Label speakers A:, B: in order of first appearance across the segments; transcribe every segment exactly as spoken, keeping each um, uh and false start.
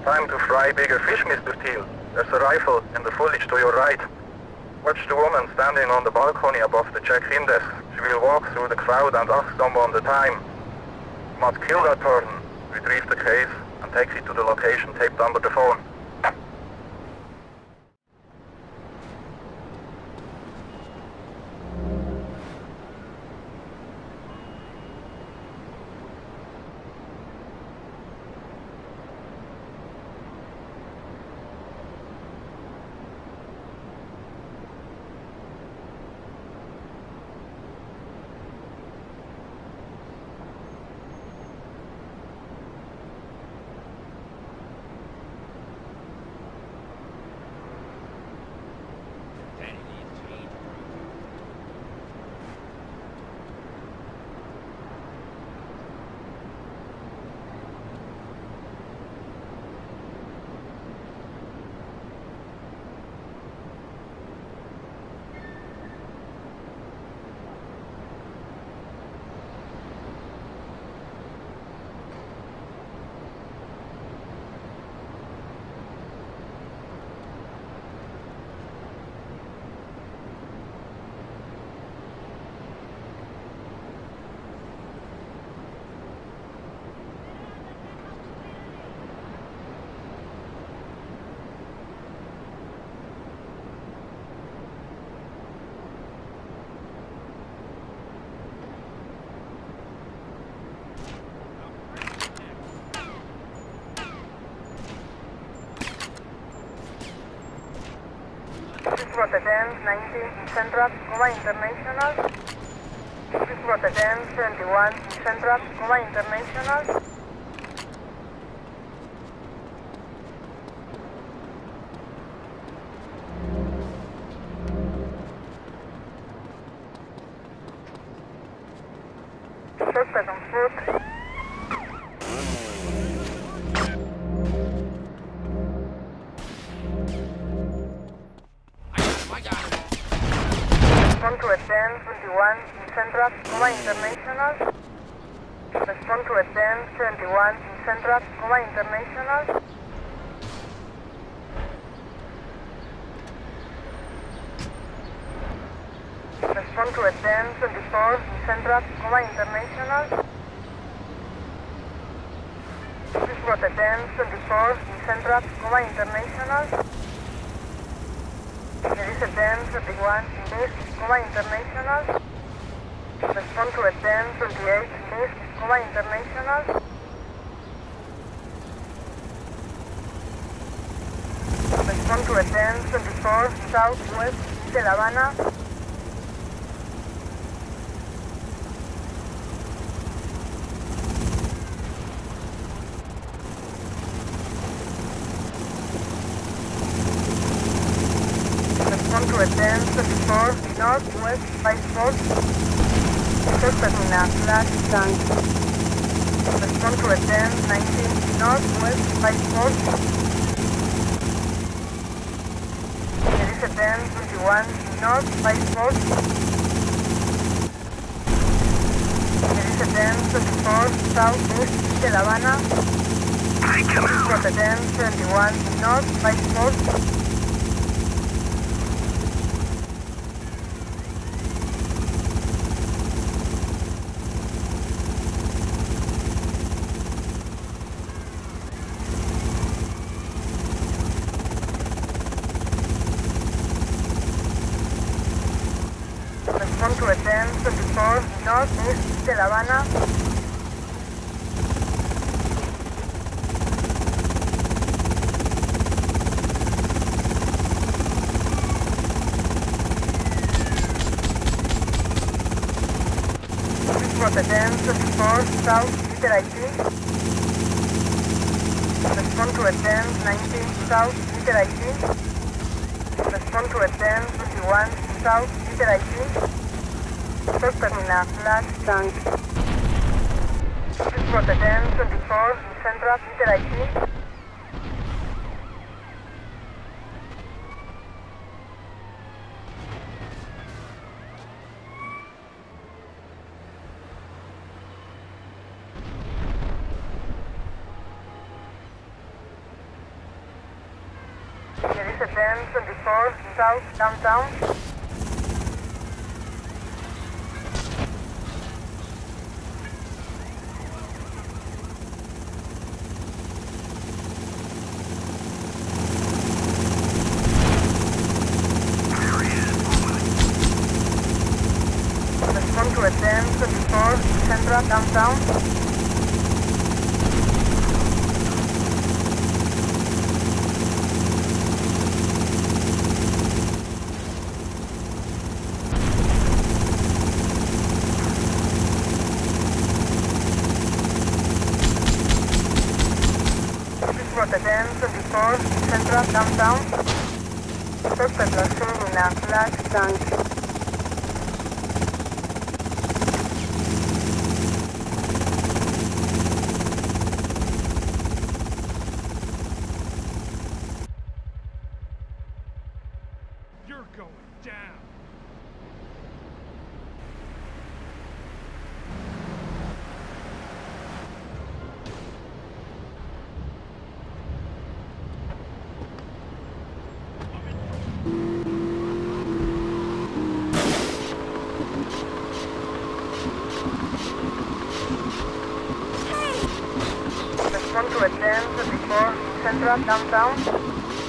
A: Time to fry bigger fish, Mister Teal. There's a rifle in the foliage to your right. Watch the woman standing on the balcony above the check-in desk. She will walk through the crowd and ask someone the time. You must kill that person, retrieve the case, and take it to the location taped under the phone.
B: Rotterdam nineteen Central, Coma International. This is Rotterdam seventy-one Central, Coma International. Suspect on foot. Respond to a ten twenty-one Central, Coma International. Respond to a ten twenty-one Central, Coma International. Respond to a ten twenty-four Central, Coma International. This is Rotterdam twenty-four Central, Coma International. There is a ten thirty-one East, Coma International. Respond to a ten twenty-eight East, Coma International. Respond to a ten twenty-four Southwest de La Habana. Respond to a ten twenty-four Northwest by Sport. Terminal flash tank. Respond to a ten nineteen Northwest by Sport. There is a ten twenty-one North by Sport. There is a ten twenty-four Southeast de La Habana. Got a ten twenty-one North by Sport. Respond to a ten twenty-four Northeast de La Habana. This was a ten twenty-four South Peter I T. Respond to a ten nineteen South Peter I T. Respond to a ten twenty-one South Peter I T. Terminal flash tank. This was a ten twenty-four Central Peter I T. ten twenty-four South Downtown. Respond to a ten twenty-four Central Downtown. ten twenty-four Central Downtown. Suspect was seen in a flash tank.
C: You're going down.
B: Respond to a ten twenty-four Central Downtown.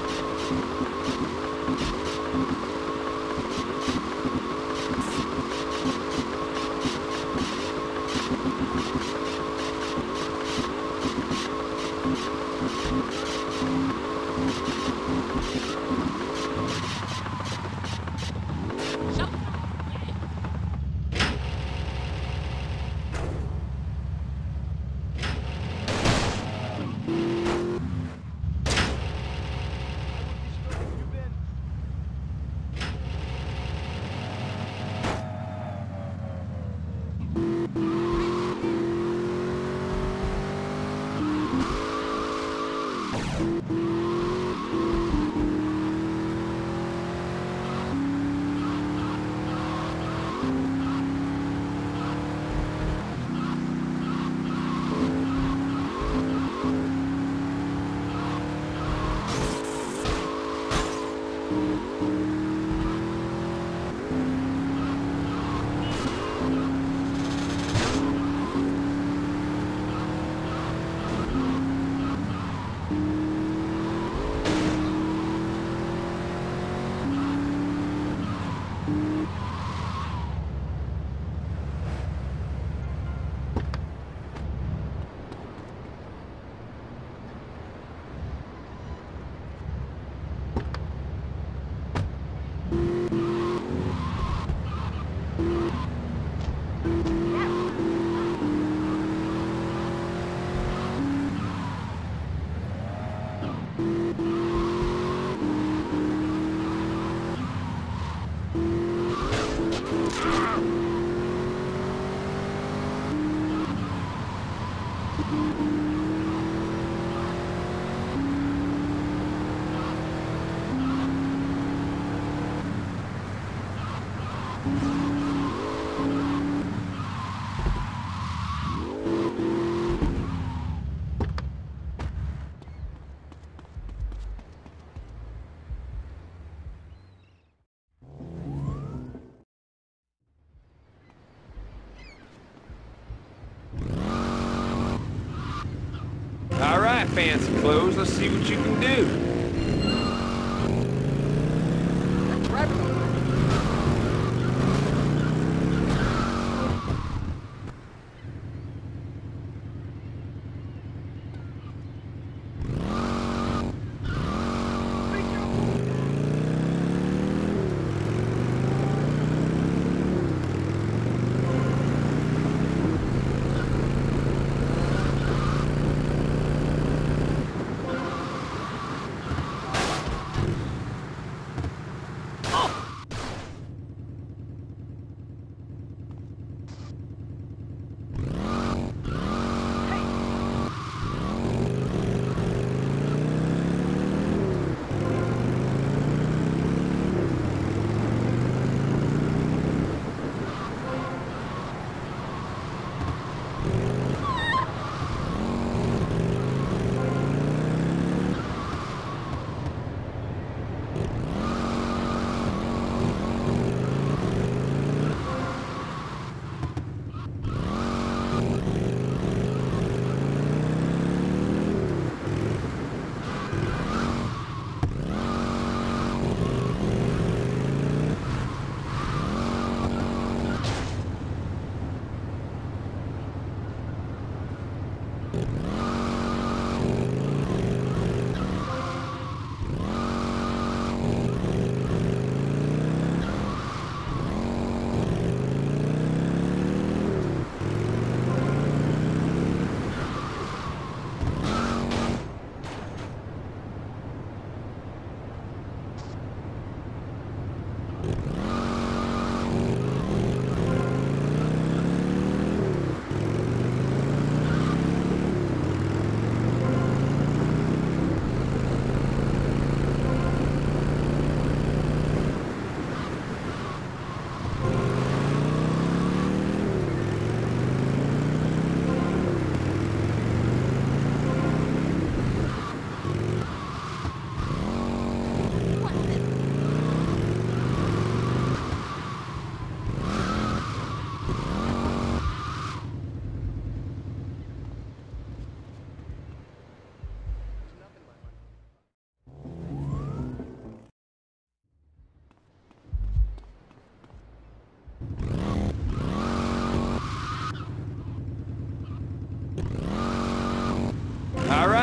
D: All right, fancy clothes, let's see what you can do.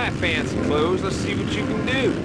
D: right, fancy clothes. Let's see what you can do.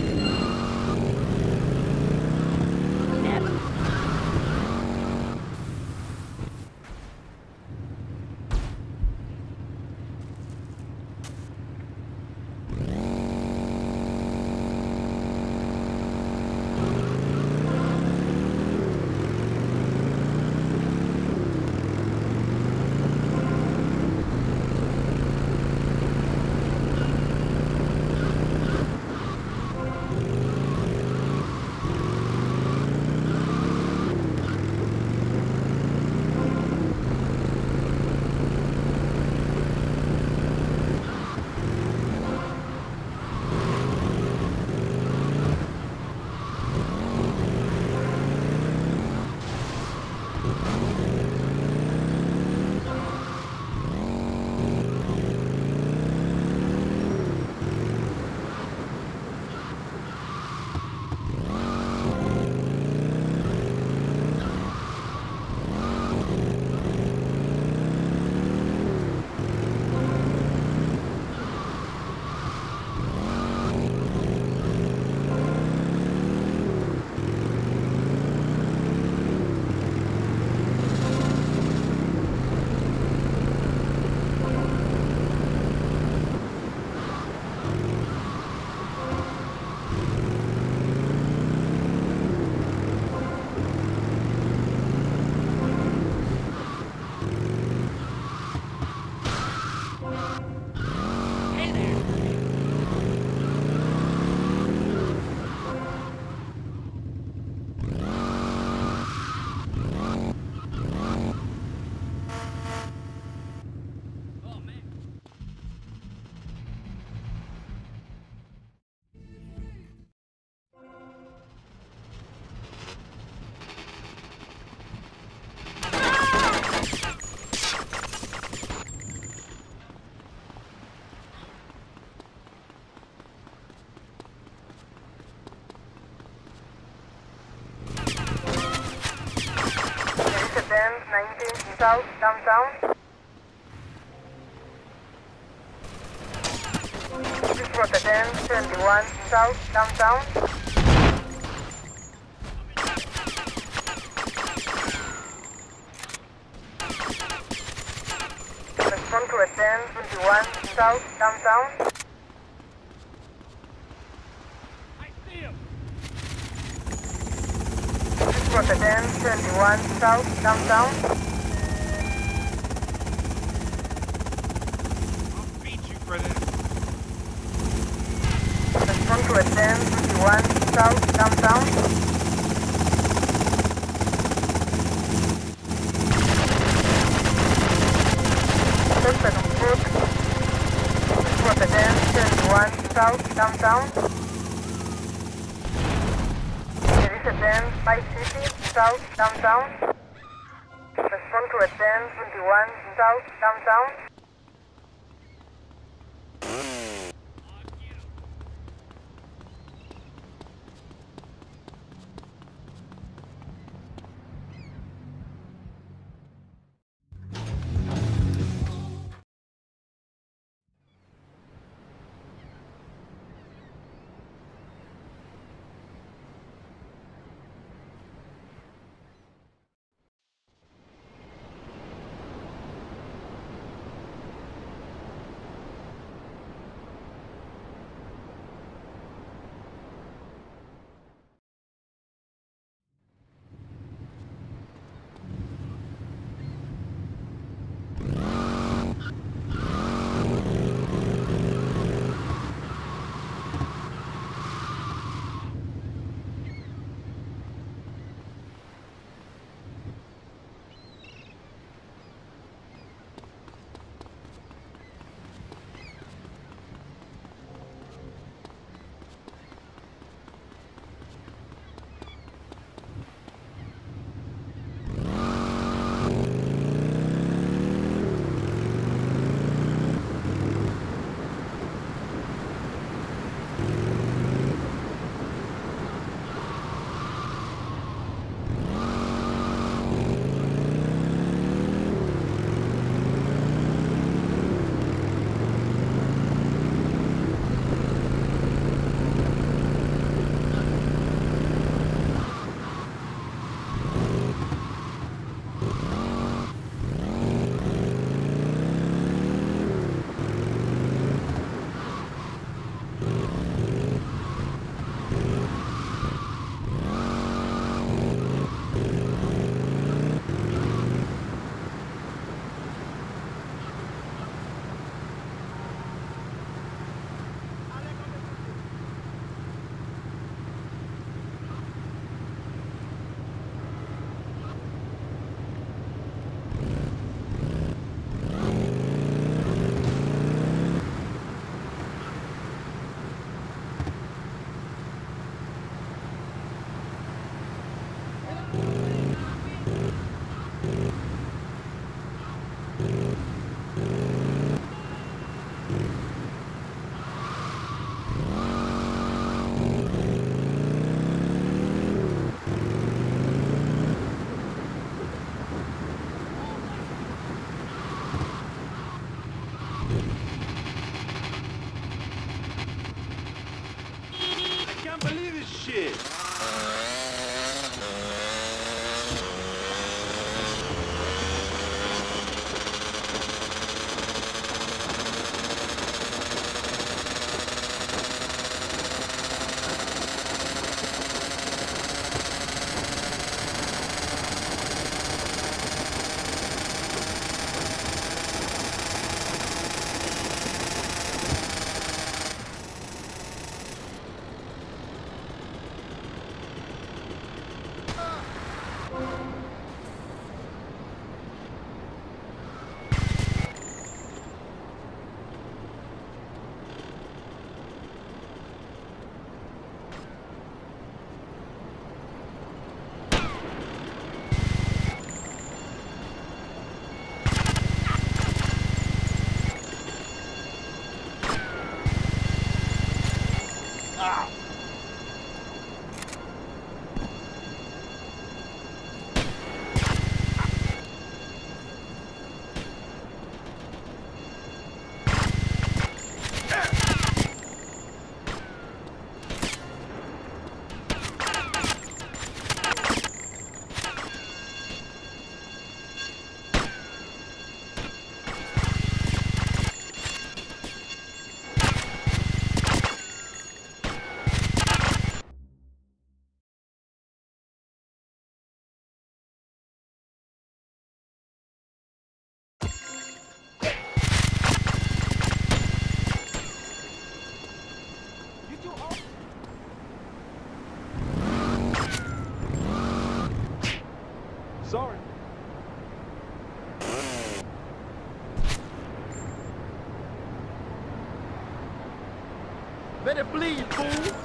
B: ninety south downtown. This was the ten twenty-one south downtown. Respond to a ten twenty-one south downtown.
C: I see him.
B: This was the ten twenty-one south downtown.
C: I'll beat you for this.
B: Respond to a ten twenty-one south downtown. Suspect on foot. This was the ten twenty-one south downtown. There is a ten five city south downtown. Respond to a ten twenty-one south downtown.
C: I can't believe this shit. Sorry. Let it bleed, fool!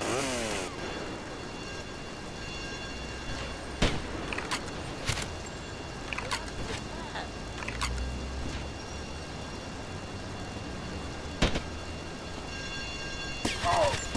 C: Oh!